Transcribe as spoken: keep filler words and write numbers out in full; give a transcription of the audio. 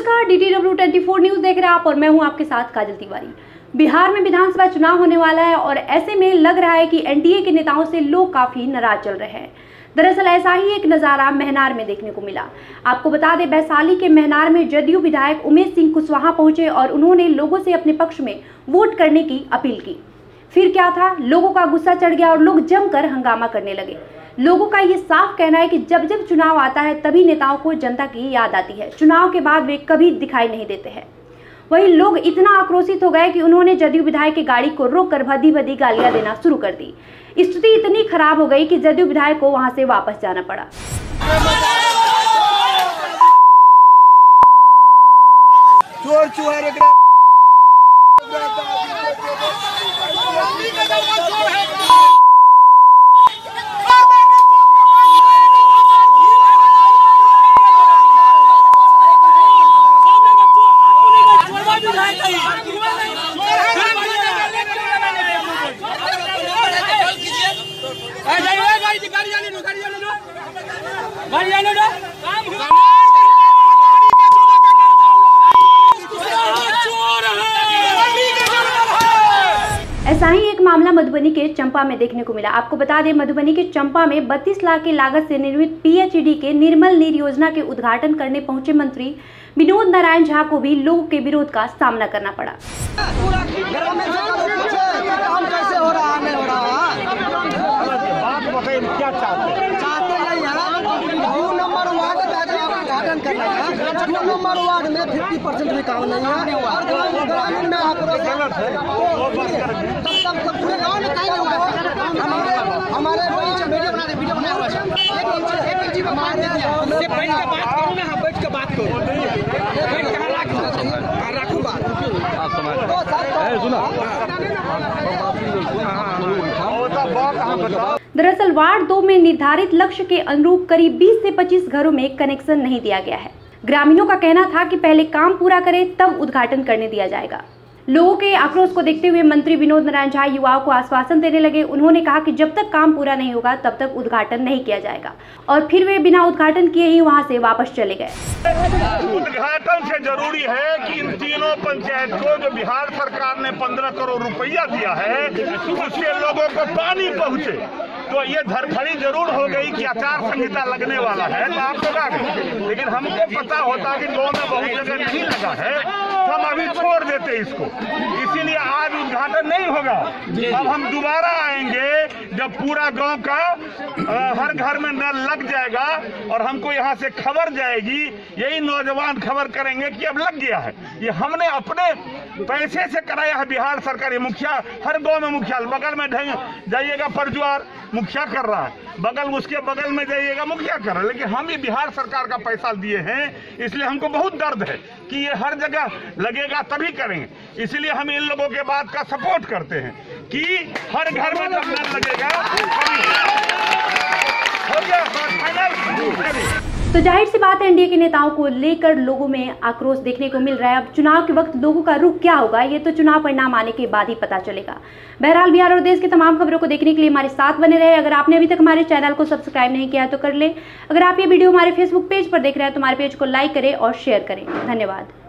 नमस्कार, D T W twenty four news देख रहे हैं आप और मैं हूं आपके साथ काजल तिवारी। बिहार में विधानसभा चुनाव होने वाला है और ऐसे में लग रहा है कि एन डी ए के नेताओं से लोग काफी नाराज चल रहे हैं। दरअसल ऐसा ही एक नजारा महनार में देखने को मिला। आपको बता दें, वैशाली के महनार में जदयू विधायक उमेश सिंह कुशवाहा पहुंचे और उन्होंने लोगों से अपने पक्ष में वोट करने की अपील की। फिर क्या था, लोगों का गुस्सा चढ़ गया और लोग जमकर हंगामा करने लगे। लोगों का ये साफ कहना है कि जब जब चुनाव आता है तभी नेताओं को जनता की याद आती है, चुनाव के बाद वे कभी दिखाई नहीं देते हैं। वहीं लोग इतना आक्रोशित हो गए कि उन्होंने जदयू विधायक की गाड़ी को रोककर भदी भदी गालियां देना शुरू कर दी। स्थिति इतनी खराब हो गई कि जदयू विधायक को वहां से वापस जाना पड़ा। चोर चुहारे ऐसा ही एक मामला मधुबनी के चंपा में देखने को मिला। आपको बता दें, मधुबनी के चंपा में बत्तीस लाख की लागत से निर्मित पी एच ई डी के निर्मल नीर योजना के उद्घाटन करने पहुंचे मंत्री विनोद नारायण झा को भी लोगों के विरोध का सामना करना पड़ा। दो नंबर वार्ड में फिफ्टी परसेंट भी काम नहीं है और ग्रामीण में आक्रोश पूरे गाँव में कहीं नहीं हुआ। हमारे हमारे वीडियो बना दे वीडियो बनाया हुआ है। एक इंची में मार दे दिया। बैठ के बात करो ना, हम बैठ के बात करो। बैठ के रखो रखो बात। आप सुना। दरअसल वार्ड दो में निर्धारित लक्ष्य के अनुरूप करीब बीस से पच्चीस घरों में कनेक्शन नहीं दिया गया है। ग्रामीणों का कहना था कि पहले काम पूरा करें तब उद्घाटन करने दिया जाएगा। लोगों के आक्रोश को देखते हुए मंत्री विनोद नारायण झा युवाओं को आश्वासन देने लगे। उन्होंने कहा कि जब तक काम पूरा नहीं होगा तब तक उद्घाटन नहीं किया जाएगा और फिर वे बिना उद्घाटन किए ही वहां से वापस चले गए। उद्घाटन से जरूरी है कि इन तीनों पंचायत को जो बिहार सरकार ने पंद्रह करोड़ रुपया दिया है उससे लोगों को पानी पहुंचे। तो ये धरखड़ी जरूर हो गई कि आचार संहिता लगने वाला है तो आप लगा गए, लेकिन हमको पता होता कि गाँव में बहुत जगह नहीं लगा है तो हम अभी छोड़ देते इसको। इसीलिए आज उद्घाटन नहीं होगा। अब हम दोबारा आएंगे जब पूरा गांव का आ, हर घर में नल लग जाएगा और हमको यहाँ से खबर जाएगी, यही नौजवान खबर करेंगे कि अब लग गया है। ये हमने अपने पैसे से कराया है। बिहार सरकार ये मुखिया हर गांव में मुखिया, बगल में जाइएगा परजुआर मुखिया कर रहा है, बगल उसके बगल में जाइएगा मुखिया कर रहा है, लेकिन हम ही बिहार सरकार का पैसा दिए हैं। इसलिए हमको बहुत दर्द है कि ये हर जगह लगेगा तभी करेंगे। इसलिए हम इन लोगों के बात का सपोर्ट करते हैं कि हर घर में जब नल लगेगा हो गया फाइनल। तो जाहिर सी बात है, एन डी ए के नेताओं को लेकर लोगों में आक्रोश देखने को मिल रहा है। अब चुनाव के वक्त लोगों का रुख क्या होगा ये तो चुनाव परिणाम आने के बाद ही पता चलेगा। बहरहाल बिहार और देश की तमाम खबरों को देखने के लिए हमारे साथ बने रहे। अगर आपने अभी तक हमारे चैनल को सब्सक्राइब नहीं किया है तो कर ले। अगर आप ये वीडियो हमारे फेसबुक पेज पर देख रहे हैं तो हमारे पेज को लाइक करें और शेयर करें। धन्यवाद।